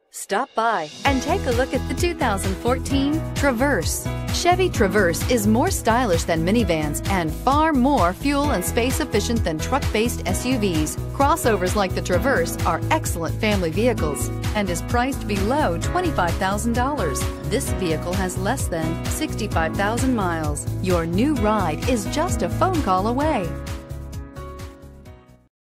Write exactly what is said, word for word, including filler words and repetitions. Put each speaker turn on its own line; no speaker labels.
Stop by and take a look at the two thousand fourteen Traverse. Chevy Traverse is more stylish than minivans and far more fuel and space efficient than truck-based S U Vs. Crossovers like the Traverse are excellent family vehicles and is priced below twenty-five thousand dollars. This vehicle has less than sixty-five thousand miles. Your new ride is just a phone call away.